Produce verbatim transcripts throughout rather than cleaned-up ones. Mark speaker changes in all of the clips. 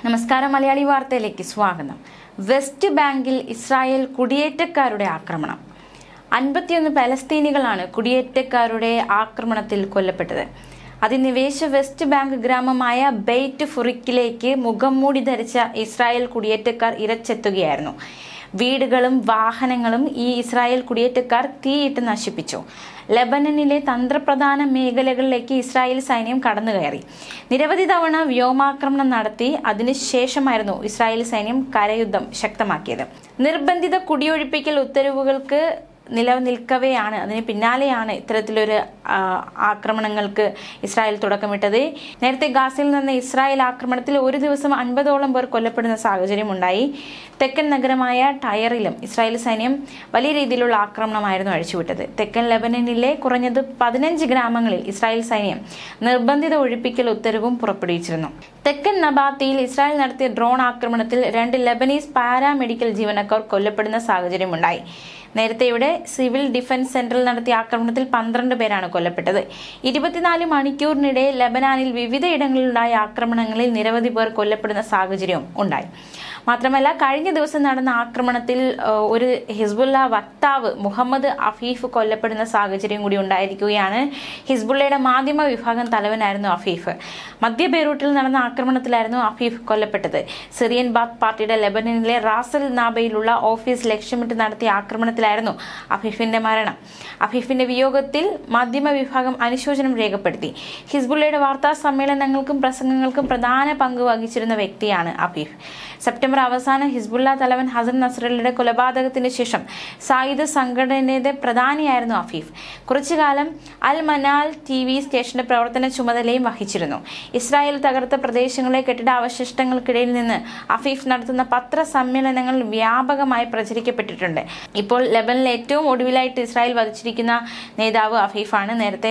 Speaker 1: നമസ്കാരം, മലയാളി വാർത്തയിലേക്ക് സ്വാഗതം. വെസ്റ്റ് ബാങ്കിൽ ഇസ്രായേൽ കുടിയേറ്റക്കാരുടെ ആക്രമണം. അൻപത്തിയൊന്ന് പലസ്തീനികളാണ് കുടിയേറ്റക്കാരുടെ ആക്രമണത്തിൽ കൊല്ലപ്പെട്ടത്. അധിനിവേശ വെസ്റ്റ് ബാങ്ക് ഗ്രാമമായ ബെയ്റ്റ് ഫുറിക്കിലേക്ക് മുഖം മൂടി ധരിച്ച ഇസ്രായേൽ കുടിയേറ്റക്കാർ ഇരച്ചെത്തുകയായിരുന്നു. വീടുകളും വാഹനങ്ങളും ഈ ഇസ്രായേൽ കുടിയേറ്റക്കാർ തീയിട്ട് നശിപ്പിച്ചു. ലെബനനിലെ തന്ത്രപ്രധാന മേഖലകളിലേക്ക് ഇസ്രായേൽ സൈന്യം കടന്നുകയറി. നിരവധി തവണ വ്യോമാക്രമണം നടത്തി. അതിനുശേഷമായിരുന്നു ഇസ്രായേൽ സൈന്യം കരയുദ്ധം ശക്തമാക്കിയത്. നിർബന്ധിത കുടിയൊഴിപ്പിക്കൽ ഉത്തരവുകൾക്ക് നിലനിൽക്കവെയാണ് അതിന് പിന്നാലെയാണ് ഇത്തരത്തിലൊരു ആക്രമണങ്ങൾക്ക് ഇസ്രായേൽ തുടക്കമിട്ടത്. നേരത്തെ ഗാസയിൽ നിന്ന് ഇസ്രായേൽ ആക്രമണത്തിൽ ഒരു ദിവസം അൻപതോളം പേർ കൊല്ലപ്പെടുന്ന സാഹചര്യം ഉണ്ടായി. തെക്കൻ നഗരമായ ടയറിലും ഇസ്രായേൽ സൈന്യം വലിയ രീതിയിലുള്ള ആക്രമണമായിരുന്നു അഴിച്ചുവിട്ടത്. തെക്കൻ ലെബനനിലെ കുറഞ്ഞത് പതിനഞ്ച് ഗ്രാമങ്ങളിൽ ഇസ്രായേൽ സൈന്യം നിർബന്ധിത ഒഴിപ്പിക്കൽ ഉത്തരവും പുറപ്പെടുവിച്ചിരുന്നു. തെക്കൻ നബാത്തിയിൽ ഇസ്രായേൽ നടത്തിയ ഡ്രോൺ ആക്രമണത്തിൽ രണ്ട് ലെബനീസ് പാരാമെഡിക്കൽ ജീവനക്കാർ കൊല്ലപ്പെടുന്ന സാഹചര്യമുണ്ടായി. നേരത്തെ ഇവിടെ സിവിൽ ഡിഫൻസ് സെന്ററിൽ നടത്തിയ ആക്രമണത്തിൽ പന്ത്രണ്ട് പേരാണ് കൊല്ലപ്പെട്ടത്. ഇരുപത്തിനാല് മണിക്കൂറിനിടെ ലബനാനിൽ വിവിധയിടങ്ങളിലുണ്ടായ ആക്രമണങ്ങളിൽ നിരവധി പേർ കൊല്ലപ്പെടുന്ന സാഹചര്യവും ഉണ്ടായി. മാത്രമല്ല, കഴിഞ്ഞ ദിവസം നടന്ന ആക്രമണത്തിൽ ഒരു ഹിസ്ബുള്ള വക്താവ് മുഹമ്മദ് അഫീഫ് കൊല്ലപ്പെടുന്ന സാഹചര്യം കൂടി ഉണ്ടായിരിക്കുകയാണ്. ഹിസ്ബുള്ളയുടെ മാധ്യമ വിഭാഗം തലവനായിരുന്നു അഫീഫ്. മധ്യ ബെയ്റൂട്ടിൽ നടന്ന ആക്രമണത്തിലായിരുന്നു അഫീഫ് കൊല്ലപ്പെട്ടത്. സിറിയൻ ബാത്ത് പാർട്ടിയുടെ ലെബനനിലെ റാസൽ നാബയിലുള്ള ഓഫീസ് ലക്ഷ്യമിട്ട് നടത്തിയ ആക്രമണത്തിലായിരുന്നു അഫീഫിന്റെ മരണം. അഫീഫിന്റെ വിയോഗത്തിൽ മാധ്യമ വിഭാഗം അനുശോചനം രേഖപ്പെടുത്തി. ഹിസ്ബുള്ളയുടെ വാർത്താ സമ്മേളനങ്ങൾക്കും പ്രസംഗങ്ങൾക്കും പ്രധാന പങ്ക് വഹിച്ചിരുന്ന വ്യക്തിയാണ് അഫീഫ്. സെപ്റ്റംബർ അവസാനം ഹിസ്ബുള്ള തലവൻ ഹസൻ നസ്രല്ലയുടെ കൊലപാതകത്തിന് ശേഷം സായുധ സംഘടനയുടെ പ്രധാനിയായിരുന്നു അഫീഫ്. കുറച്ചുകാലം അൽ മനാൽ ടി വി സ്റ്റേഷന്റെ പ്രവർത്തന ചുമതലയും വഹിച്ചിരുന്നു. ഇസ്രായേൽ തകർത്ത പ്രദേശങ്ങളെ കെട്ടിടാവശിഷ്ടങ്ങൾക്കിടയിൽ നിന്ന് അഫീഫ് നടത്തുന്ന പത്രസമ്മേളനങ്ങൾ വ്യാപകമായി പ്രചരിക്കപ്പെട്ടിട്ടുണ്ട്. ഇപ്പോൾ ലെബനിൽ ഏറ്റവും ഒടുവിലായിട്ട് ഇസ്രായേൽ വധിച്ചിരിക്കുന്ന നേതാവ് അഫീഫാണ്. നേരത്തെ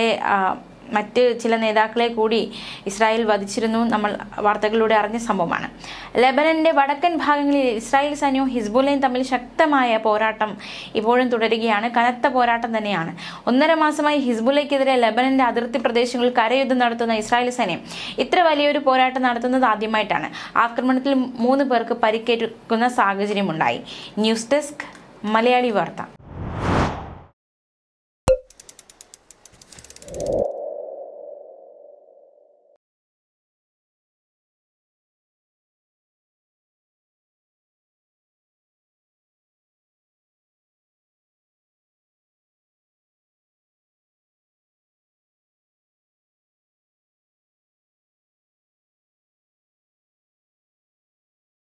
Speaker 1: മറ്റ് ചില നേതാക്കളെ കൂടി ഇസ്രായേൽ വധിച്ചിരുന്നു. നമ്മൾ വാർത്തകളിലൂടെ അറിഞ്ഞ സംഭവമാണ്. ലെബനന്റെ വടക്കൻ ഭാഗങ്ങളിൽ ഇസ്രായേൽ സൈന്യവും ഹിസ്ബുള്ളയും തമ്മിൽ ശക്തമായ പോരാട്ടം ഇപ്പോഴും തുടരുകയാണ്. കനത്ത പോരാട്ടം തന്നെയാണ്. ഒന്നര മാസമായി ഹിസ്ബുള്ളയ്ക്കെതിരെ ലെബനന്റെ അതിർത്തി പ്രദേശങ്ങളിൽ കരയുദ്ധം നടത്തുന്ന ഇസ്രായേൽ സൈന്യം ഇത്ര വലിയൊരു പോരാട്ടം നടത്തുന്നത് ആദ്യമായിട്ടാണ്. ആക്രമണത്തിൽ മൂന്ന് പേർക്ക് പരിക്കേൽക്കുന്ന സാഹചര്യമുണ്ടായി. ന്യൂസ് ഡെസ്ക്, മലയാളി വാർത്ത.